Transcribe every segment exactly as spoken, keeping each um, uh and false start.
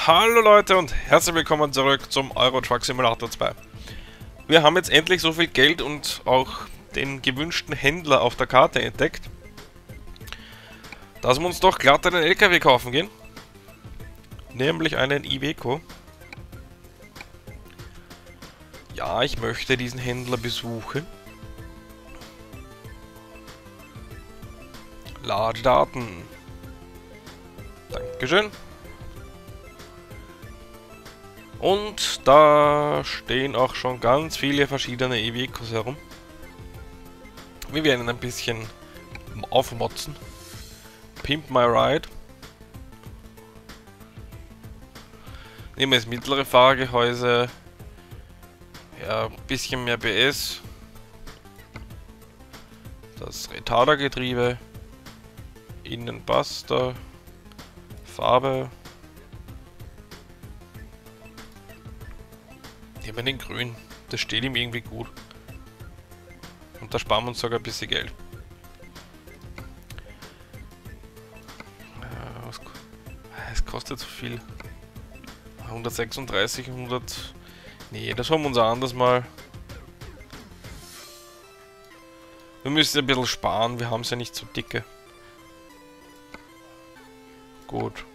Hallo Leute und herzlich willkommen zurück zum Euro Truck Simulator zwei. Wir haben jetzt endlich so viel Geld und auch den gewünschten Händler auf der Karte entdeckt, dass wir uns doch glatt einen L K W kaufen gehen. Nämlich einen Iveco. Ja, ich möchte diesen Händler besuchen. Lade Daten. Dankeschön. Und da stehen auch schon ganz viele verschiedene Ivecos herum. Wir werden ein bisschen aufmotzen. Pimp my ride. Nehmen wir das mittlere Fahrgehäuse. Ja, ein bisschen mehr P S. Das Retardergetriebe. Innenbuster. Farbe. Nehmen wir den grün. Das steht ihm irgendwie gut. Und da sparen wir uns sogar ein bisschen Geld. Äh, was, es kostet so viel. hundertsechsunddreißig, hundert... Nee, das haben wir uns auch anders mal. Wir müssen ein bisschen sparen, wir haben es ja nicht so dicke. Gut.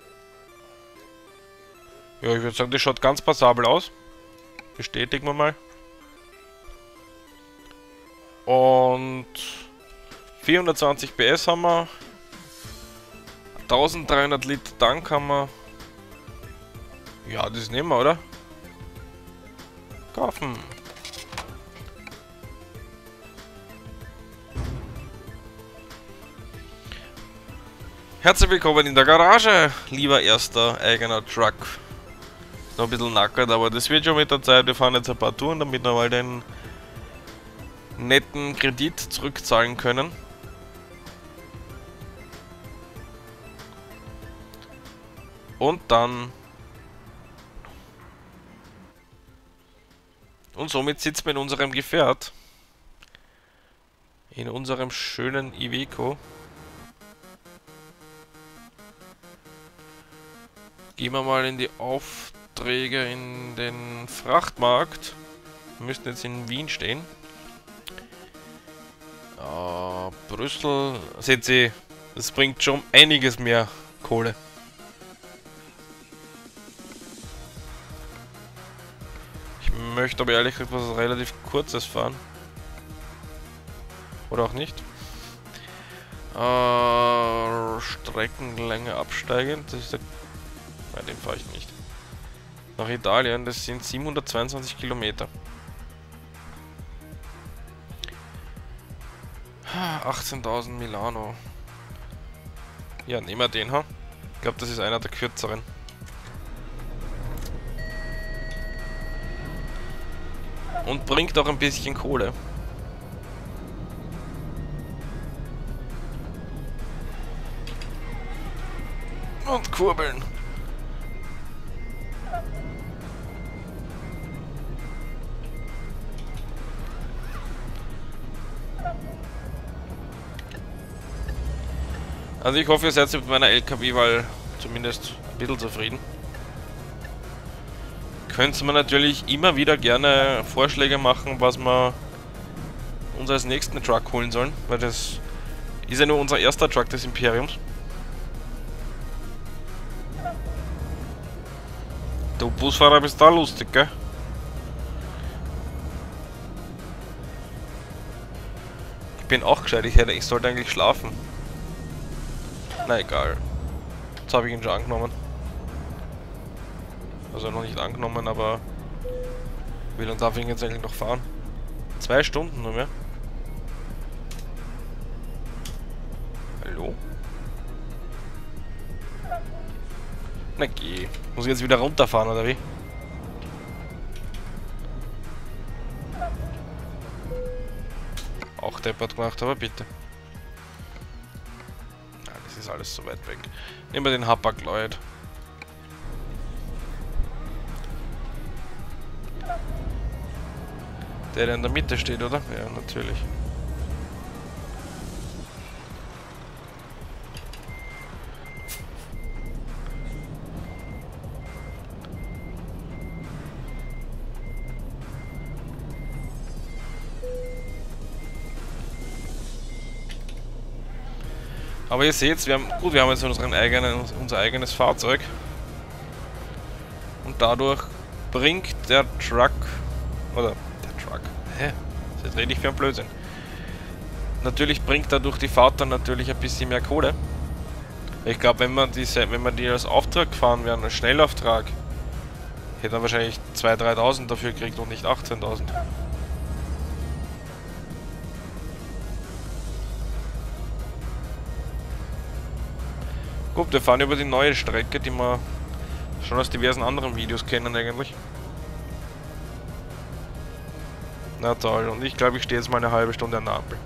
Ja, ich würde sagen, das schaut ganz passabel aus. Bestätigen wir mal. Und vierhundertzwanzig P S haben wir. eintausenddreihundert Liter Tank haben wir. Ja, das nehmen wir, oder? Kaufen. Herzlich willkommen in der Garage, lieber erster eigener Truck. Noch ein bisschen nackert, aber das wird schon mit der Zeit. Wir fahren jetzt ein paar Touren, damit wir mal den netten Kredit zurückzahlen können. Und dann... Und somit sitzen wir in unserem Gefährt. In unserem schönen Iveco. Gehen wir mal in die Aufträge in den Frachtmarkt. Wir müssten jetzt in Wien stehen. Uh, Brüssel, seht ihr, das bringt schon einiges mehr Kohle. Ich möchte aber ehrlich gesagt was relativ Kurzes fahren. Oder auch nicht. Uh, Streckenlänge absteigend, das ist der... Nein, den fahre ich nicht. Nach Italien, das sind siebenhundertzweiundzwanzig Kilometer. achtzehntausend Milano. Ja, nehmen wir den, ha? Ich glaube, das ist einer der kürzeren. Und bringt auch ein bisschen Kohle. Und kurbeln. Also ich hoffe, ihr seid mit meiner L K W-Wahl zumindest ein bisschen zufrieden. Könnt ihr mir natürlich immer wieder gerne Vorschläge machen, was wir uns als nächsten Truck holen sollen, weil das ist ja nur unser erster Truck des Imperiums. Du Busfahrer bist da lustig, gell? Ich bin auch gescheit, ich, hätte, ich sollte eigentlich schlafen. Na egal. Jetzt habe ich ihn schon angenommen. Also noch nicht angenommen, aber wie lange darf ich ihn jetzt eigentlich noch fahren? Zwei Stunden nur mehr. Hallo? Na geh. Muss ich jetzt wieder runterfahren, oder wie? Auch deppert gemacht, aber bitte. Ist alles so weit weg. Nehmen wir den Hapag Lloyd. Der, der in der Mitte steht, oder? Ja, natürlich. Aber ihr seht, wir haben, gut, wir haben jetzt unseren eigenen, unser eigenes Fahrzeug. Und dadurch bringt der Truck, oder der Truck, hä? Das rede ich für ein Blödsinn. Natürlich bringt dadurch die Fahrt dann natürlich ein bisschen mehr Kohle. Ich glaube, wenn man diese, wenn man die als Auftrag fahren wären, als Schnellauftrag, hätte man wahrscheinlich zweitausend, dreitausend dafür gekriegt und nicht achtzehntausend. Gut, wir fahren über die neue Strecke, die wir schon aus diversen anderen Videos kennen eigentlich. Na toll, und ich glaube, ich stehe jetzt mal eine halbe Stunde an der Ampel.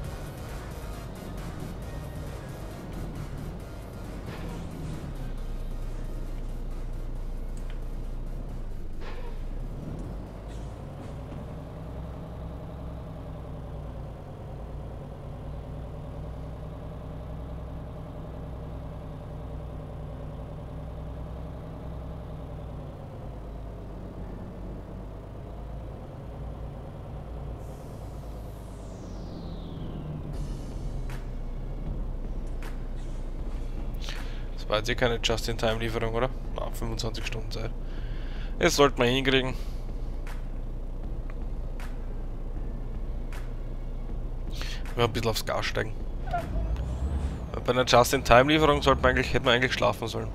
Das war jetzt hier keine Just-in-Time-Lieferung, oder? Na, fünfundzwanzig Stunden Zeit. Das sollten wir hinkriegen. Wir ein bisschen aufs Gas steigen. Bei einer Just-in-Time-Lieferung sollte man eigentlich, hätte man eigentlich schlafen sollen.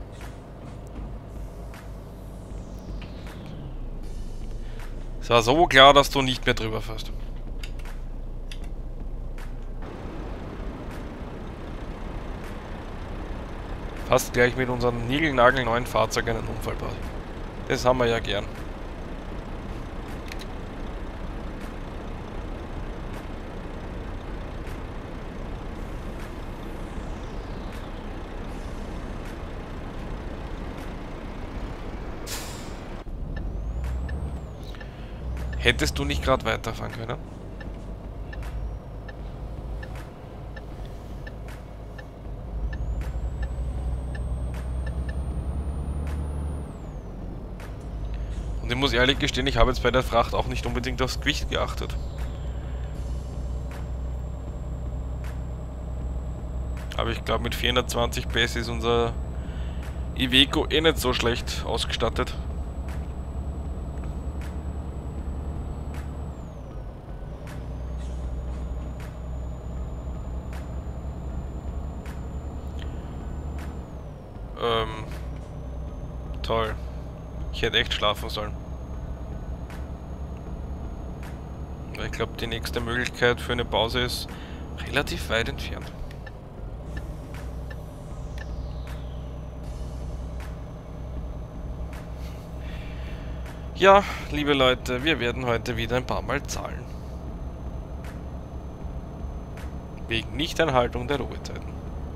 Es war so klar, dass du nicht mehr drüber fährst. Fast gleich mit unserem niegelnagelneuen Fahrzeug einen Unfall baut. Das haben wir ja gern. Hättest du nicht gerade weiterfahren können? Und ich muss ehrlich gestehen, ich habe jetzt bei der Fracht auch nicht unbedingt aufs Gewicht geachtet. Aber ich glaube, mit vierhundertzwanzig P S ist unser Iveco eh nicht so schlecht ausgestattet. Ähm, toll. Ich hätte echt schlafen sollen. Ich glaube, die nächste Möglichkeit für eine Pause ist relativ weit entfernt. Ja, liebe Leute, wir werden heute wieder ein paar Mal zahlen. Wegen Nichteinhaltung der Ruhezeiten.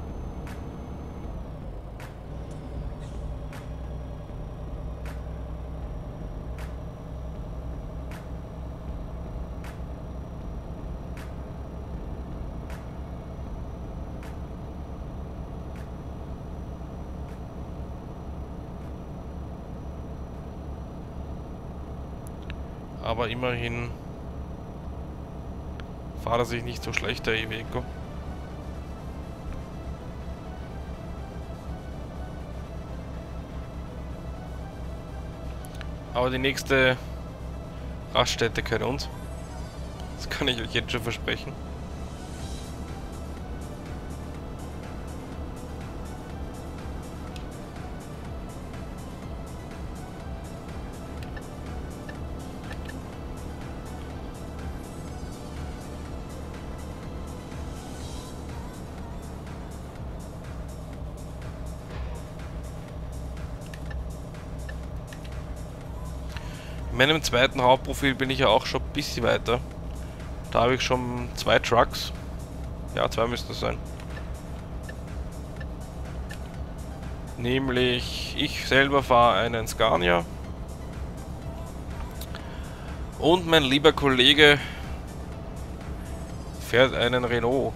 Aber immerhin fahrt er sich nicht so schlecht, der Iveco. Aber die nächste Raststätte gehört uns. Das kann ich euch jetzt schon versprechen. In meinem zweiten Hauptprofil bin ich ja auch schon ein bisschen weiter. Da habe ich schon zwei Trucks. Ja, zwei müssten es sein. Nämlich, ich selber fahre einen Scania. Und mein lieber Kollege fährt einen Renault.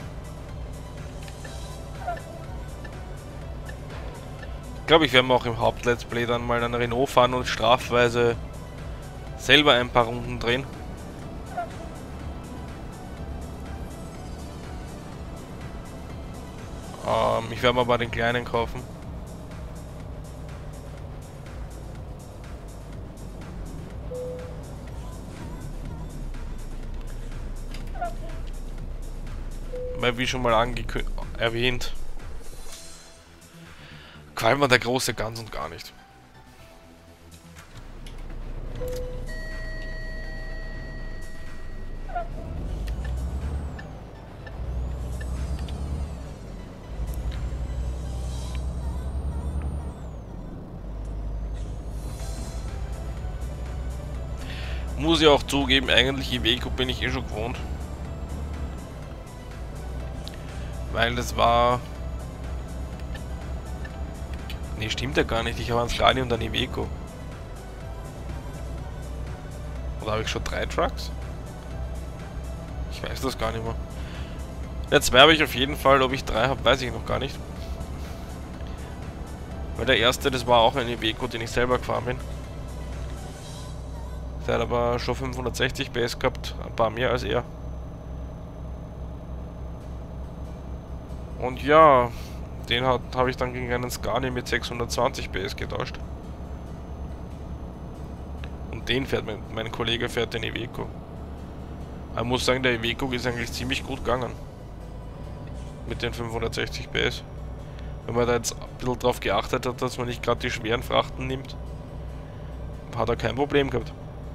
Ich glaube, ich werde auch im Haupt-Let's Play dann mal einen Renault fahren und strafweise selber ein paar Runden drehen. Ähm, ich werde mal bei den kleinen kaufen. Weil, wie schon mal angekündigt, erwähnt, gefällt mir der große ganz und gar nicht. Muss ich auch zugeben, eigentlich Iveco bin ich eh schon gewohnt. Weil das war... Ne, stimmt ja gar nicht. Ich habe einen Scania und einen Iveco. Oder habe ich schon drei Trucks? Ich weiß das gar nicht mehr. Jetzt werbe ich auf jeden Fall, ob ich drei habe, weiß ich noch gar nicht. Weil der erste, das war auch ein Iveco, den ich selber gefahren bin. Der hat aber schon fünfhundertsechzig P S gehabt, ein paar mehr als er. Und ja, den habe ich dann gegen einen Scania mit sechshundertzwanzig P S getauscht. Und den fährt mein, mein Kollege fährt den Iveco. Ich muss sagen, der Iveco ist eigentlich ziemlich gut gegangen. Mit den fünfhundertsechzig P S. Wenn man da jetzt ein bisschen drauf geachtet hat, dass man nicht gerade die schweren Frachten nimmt, hat er kein Problem gehabt.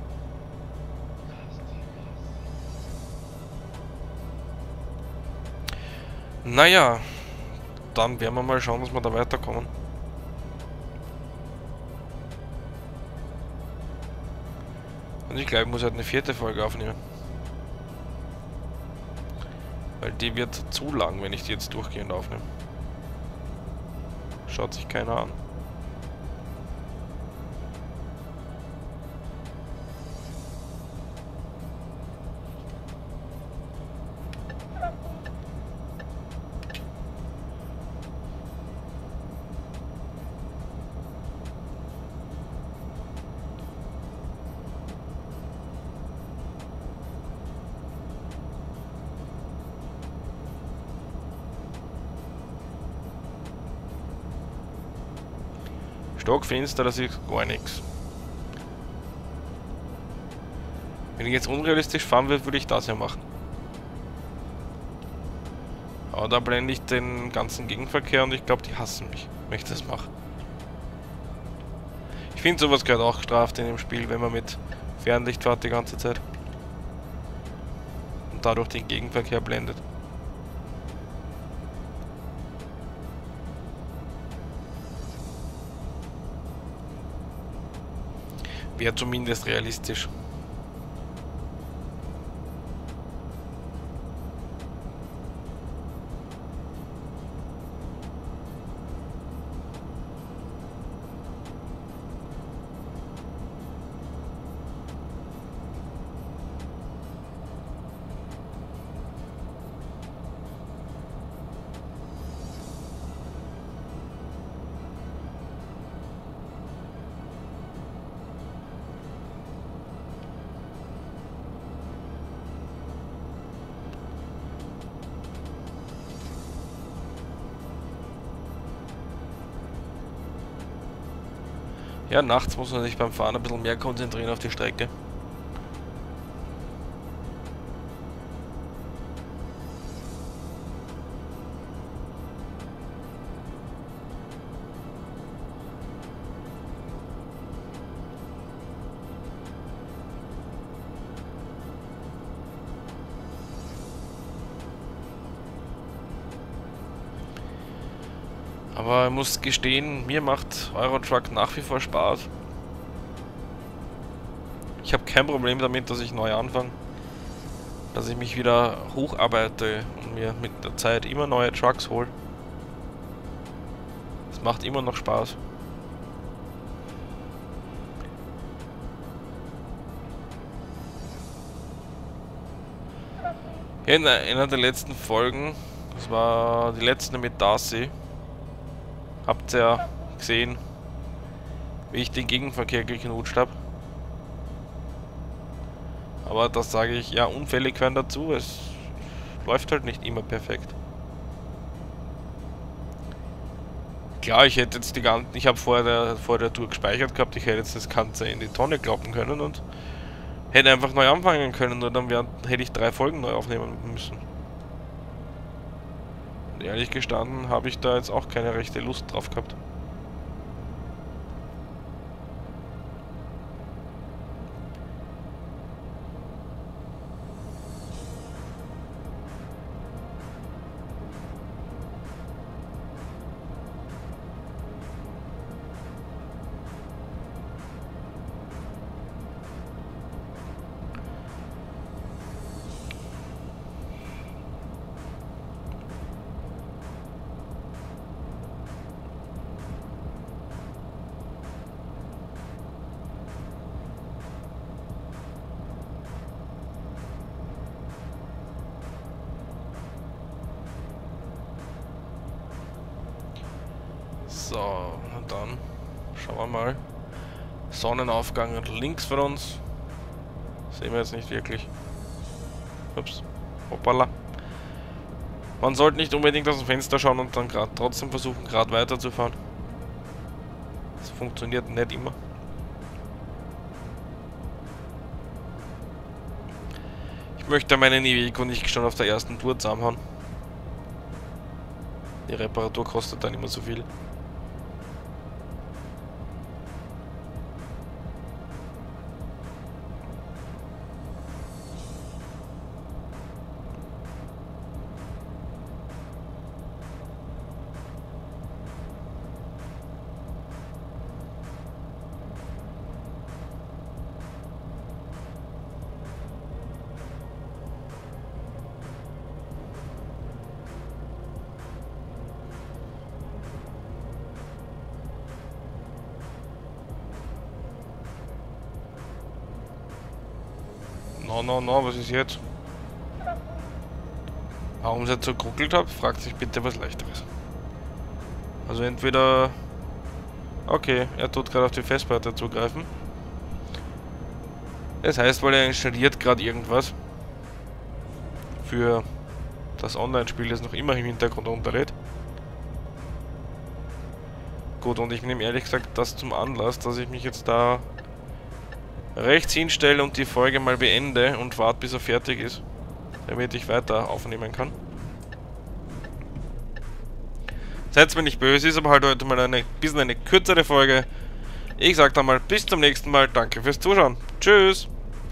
Naja, dann werden wir mal schauen, dass wir da weiterkommen. Und ich glaube, ich muss halt eine vierte Folge aufnehmen. Weil die wird zu lang, wenn ich die jetzt durchgehend aufnehme. Schaut sich keiner an. Stockfinster, das ist gar nichts. Wenn ich jetzt unrealistisch fahren würde, würde ich das ja machen. Aber da blende ich den ganzen Gegenverkehr und ich glaube, die hassen mich, wenn ich das mache. Ich finde, sowas gehört auch gestraft in dem Spiel, wenn man mit Fernlicht fährt die ganze Zeit. Und dadurch den Gegenverkehr blendet. Wäre zumindest realistisch. Ja, nachts muss man sich beim Fahren ein bisschen mehr konzentrieren auf die Strecke. Aber ich muss gestehen, mir macht Eurotruck nach wie vor Spaß. Ich habe kein Problem damit, dass ich neu anfange. Dass ich mich wieder hocharbeite und mir mit der Zeit immer neue Trucks hole. Es macht immer noch Spaß. Ja, in einer der letzten Folgen, das war die letzte mit Darcy, habt ihr ja gesehen, wie ich den Gegenverkehr geknutscht habe. Aber das sage ich, ja, Unfälle gehören dazu, es läuft halt nicht immer perfekt. Klar, ich hätte jetzt die ganzen, ich habe vor der, vor der Tour gespeichert gehabt, ich hätte jetzt das Ganze in die Tonne kloppen können und hätte einfach neu anfangen können, nur dann wär, hätte ich drei Folgen neu aufnehmen müssen. Und ehrlich gestanden habe ich da jetzt auch keine rechte Lust drauf gehabt. So, und dann schauen wir mal. Sonnenaufgang links von uns. Sehen wir jetzt nicht wirklich. Ups. Hoppala. Man sollte nicht unbedingt aus dem Fenster schauen und dann gerade trotzdem versuchen, gerade weiterzufahren. Das funktioniert nicht immer. Ich möchte meinen Iveco nicht schon auf der ersten Tour zusammenhauen. Die Reparatur kostet dann immer so viel. No, no, no, was ist jetzt? Warum ich jetzt so geruckelt habe, fragt sich bitte was Leichteres. Also entweder... Okay, er tut gerade auf die Festplatte zugreifen. Das heißt, weil er installiert gerade irgendwas. Für das Online-Spiel, das noch immer im Hintergrund runterlädt. Gut, und ich nehme ehrlich gesagt das zum Anlass, dass ich mich jetzt da rechts hinstelle und die Folge mal beende und warte, bis er fertig ist, damit ich weiter aufnehmen kann. Seid mir nicht böse, ist aber halt heute mal eine bisschen eine kürzere Folge. Ich sag dann mal bis zum nächsten Mal, danke fürs Zuschauen. Tschüss!